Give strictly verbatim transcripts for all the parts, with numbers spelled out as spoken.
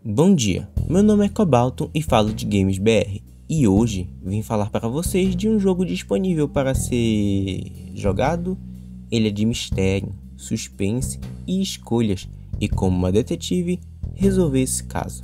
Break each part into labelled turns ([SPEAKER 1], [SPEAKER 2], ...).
[SPEAKER 1] Bom dia, meu nome é Cobalto e falo de Games B R. E hoje vim falar para vocês de um jogo disponível para ser jogado. Ele é de mistério, suspense e escolhas, e como uma detetive, resolver esse caso.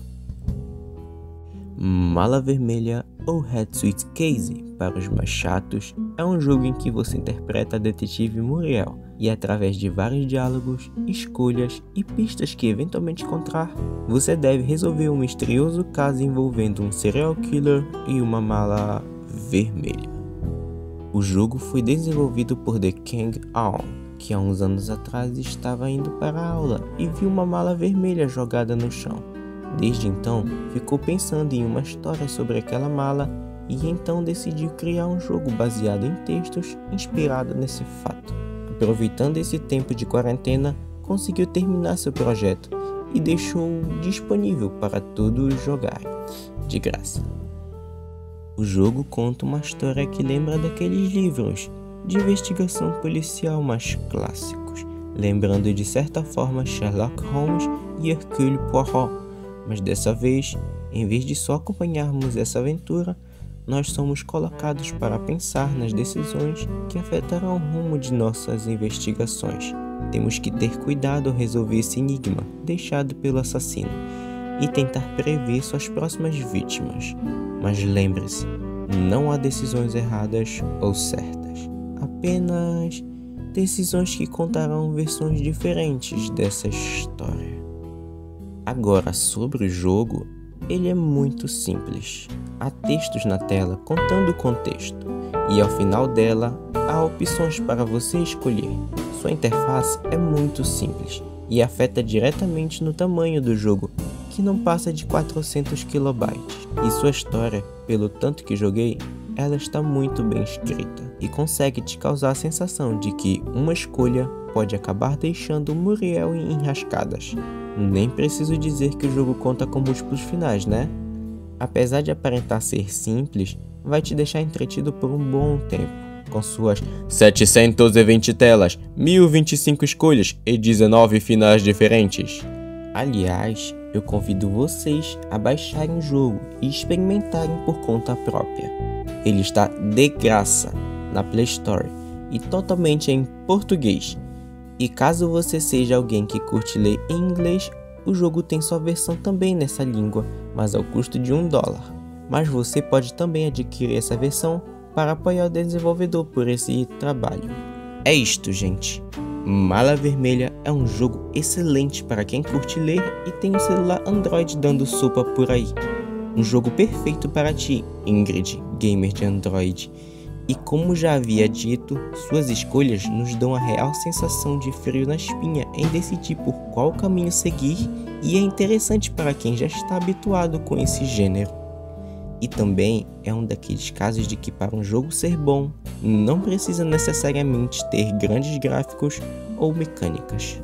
[SPEAKER 1] Mala Vermelha ou Red Suitcase, para os mais chatos, é um jogo em que você interpreta a detetive Muriel e através de vários diálogos, escolhas e pistas que eventualmente encontrar, você deve resolver um misterioso caso envolvendo um serial killer e uma mala vermelha. O jogo foi desenvolvido por The King Aon, que há uns anos atrás estava indo para a aula e viu uma mala vermelha jogada no chão. Desde então, ficou pensando em uma história sobre aquela mala e então decidiu criar um jogo baseado em textos inspirado nesse fato. Aproveitando esse tempo de quarentena, conseguiu terminar seu projeto e deixou disponível para todos jogarem, de graça. O jogo conta uma história que lembra daqueles livros de investigação policial mais clássicos, lembrando de certa forma Sherlock Holmes e Hercule Poirot. Mas dessa vez, em vez de só acompanharmos essa aventura, nós somos colocados para pensar nas decisões que afetarão o rumo de nossas investigações. Temos que ter cuidado ao resolver esse enigma deixado pelo assassino e tentar prever suas próximas vítimas. Mas lembre-se, não há decisões erradas ou certas, apenas decisões que contarão versões diferentes dessa história. Agora, sobre o jogo, ele é muito simples. Há textos na tela contando o contexto, e ao final dela, há opções para você escolher. Sua interface é muito simples e afeta diretamente no tamanho do jogo, que não passa de quatrocentos kilobytes. E sua história, pelo tanto que joguei, ela está muito bem escrita e consegue te causar a sensação de que uma escolha pode acabar deixando Muriel em enrascadas. Nem preciso dizer que o jogo conta com múltiplos finais, né? Apesar de aparentar ser simples, vai te deixar entretido por um bom tempo, com suas setecentas e vinte telas, mil e vinte e cinco escolhas e dezenove finais diferentes. Aliás, eu convido vocês a baixarem o jogo e experimentarem por conta própria. Ele está de graça na Play Store e totalmente em português. E caso você seja alguém que curte ler em inglês, o jogo tem sua versão também nessa língua, mas ao custo de um dólar. Mas você pode também adquirir essa versão para apoiar o desenvolvedor por esse trabalho. É isto, gente. Mala Vermelha é um jogo excelente para quem curte ler e tem um celular Android dando sopa por aí. Um jogo perfeito para ti, Ingrid, gamer de Android. E como já havia dito, suas escolhas nos dão a real sensação de frio na espinha em decidir por qual caminho seguir, e é interessante para quem já está habituado com esse gênero. E também é um daqueles casos de que para um jogo ser bom, não precisa necessariamente ter grandes gráficos ou mecânicas.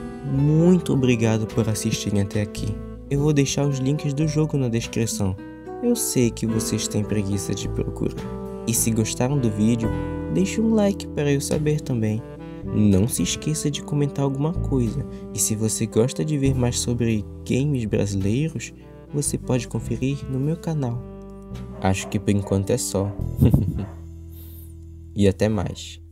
[SPEAKER 1] Muito obrigado por assistirem até aqui. Eu vou deixar os links do jogo na descrição. Eu sei que vocês têm preguiça de procurar. E se gostaram do vídeo, deixe um like para eu saber também. Não se esqueça de comentar alguma coisa. E se você gosta de ver mais sobre games brasileiros, você pode conferir no meu canal. Acho que por enquanto é só. E até mais.